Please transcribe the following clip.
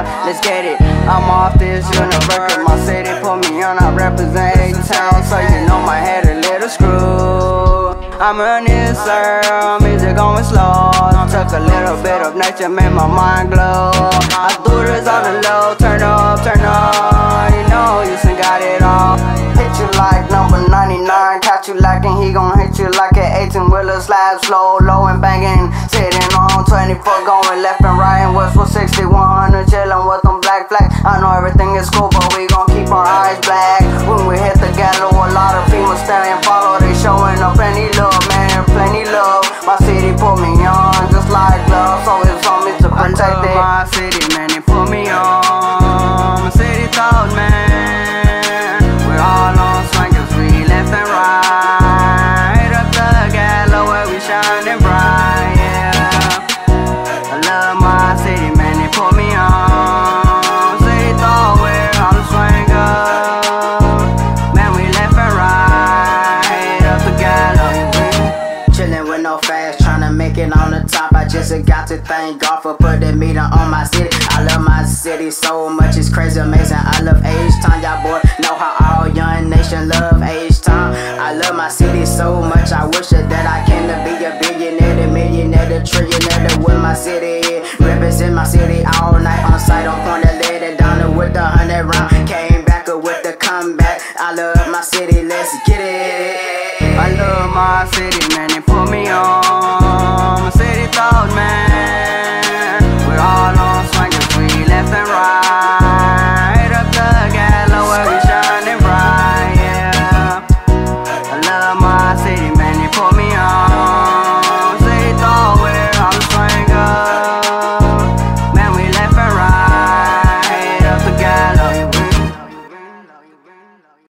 let's get it. I'm off this universe, my city put me on, I represent A-Town, so you know my head a little screwed. I'm running, sir, music going slow. Took a little bit of nature, made my mind glow. I do this on the low, turn up, you know you still got it all. Hit you like number 99, catch you lacking, he gon' hit you like an 18-wheeler, slab slow, low and banging. Sitting on 24, going left and right, and Westwood 60, 100, chillin' with them black flags. I know everything is cool, but we gon' keep our eyes black. When we hit the gallows, a lot of people stand and follow, they showing up plenty love, man, plenty love. My city put me on, just like love, so it's on me to protect it. My city, man, they put me on. My city thought, man, we're all on swing, cause we left and right. Up the gallows where we shining bright, yeah. I love my city, man, they put me on. City thought we're all on swing up. Man, we left and right. Up the gallows, chillin' with no fast, tryna make it on the top. I just got to thank God for putting me on my city. I love my city so much, it's crazy, amazing. I love H-Town, y'all boy know how all young nation love H-Town. I love my city so much, I wish that I can be a billionaire, the millionaire, the trillionaire, the with my city. Represent my city all night on site, on point, let it down with the 100 round.